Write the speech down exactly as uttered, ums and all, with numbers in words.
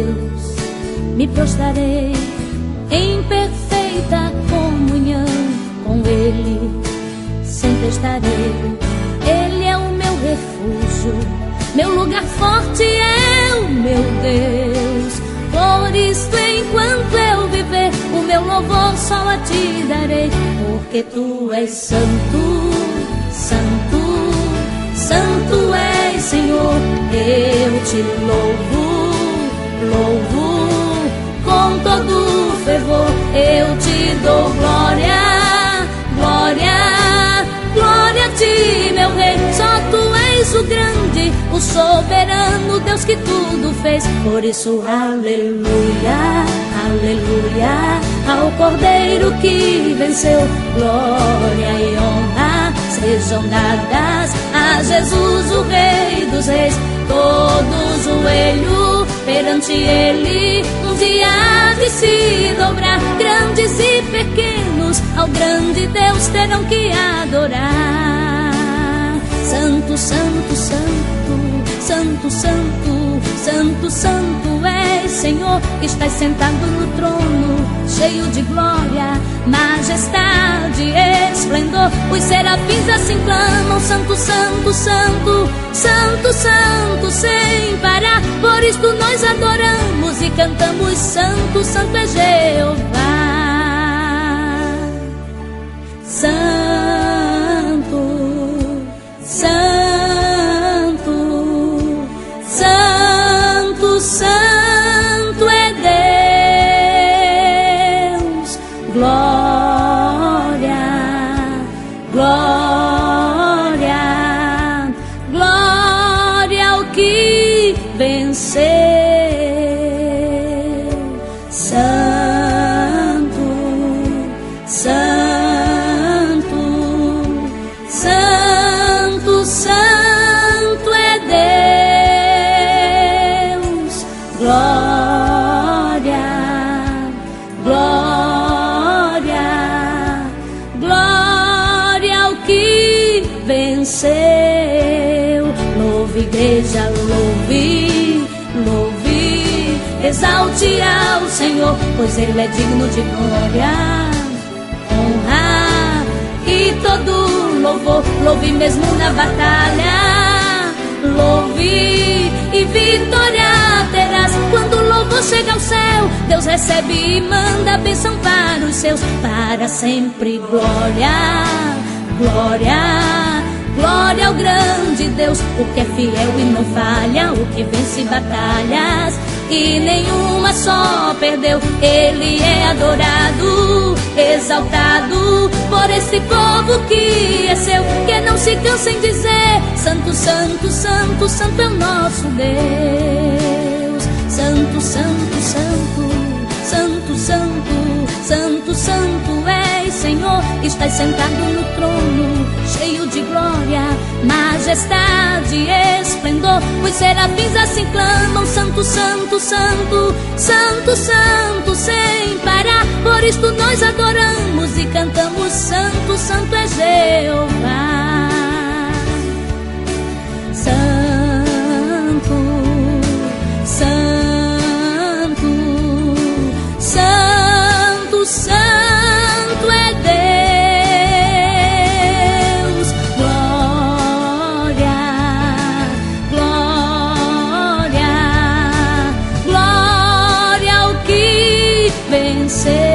Deus, me prostrarei em perfeita comunhão com Ele, sempre estarei. Ele é o meu refúgio, meu lugar forte é o meu Deus. Por isso, enquanto eu viver, o meu louvor só a ti darei, porque tu és santo, santo, santo és, Senhor. Eu te louvo, louvo com todo fervor. Eu te dou glória, glória, glória a ti, meu Rei. Só tu és o grande, o soberano Deus que tudo fez. Por isso, aleluia, aleluia ao Cordeiro que venceu. Glória e honra sejam dadas a Jesus, o Rei dos Reis. Todo joelho perante Ele um dia há de se dobrar. Grandes e pequenos ao grande Deus terão que adorar. Santo, santo, santo, santo, santo, santo, santo és, Senhor. Estás sentado no trono, cheio de glória, majestade e esplendor. Os serafins assim clamam: santo, santo, santo, santo, santo, sem parar. Por isto nós adoramos e cantamos: santo, santo é Jeová. Santo, santo, santo, santo é Deus. Glória, glória, glória ao que venceu. Santo, santo, santo, santo é Deus. Glória, glória, glória ao que venceu. Louve, igreja, louve, louve, exalte ao Senhor, pois Ele é digno de glória, honra e todo louvor. Louve mesmo na batalha, louve e vitória terás. Quando o louvor chega ao céu, Deus recebe e manda a bênção para os seus. Para sempre glória, glória, glória ao grande Deus, o que é fiel e não falha, o que vence batalhas e nenhuma só perdeu. Ele é adorado, exaltado por esse povo que é seu, que não se cansa em dizer: santo, santo, santo, santo é o nosso Deus. Santo, santo, santo, santo, santo, santo, santo és, Senhor. Estás sentado no trono, cheio de glória, majestade e esplendor. Os serafins assim clamam: santo, santo, santo, santo, santo, sem parar. Por isto nós adoramos e cantamos: santo, santo é Jeová. Santo, santo, santo, santo é Deus. Glória, glória, glória ao que venceu.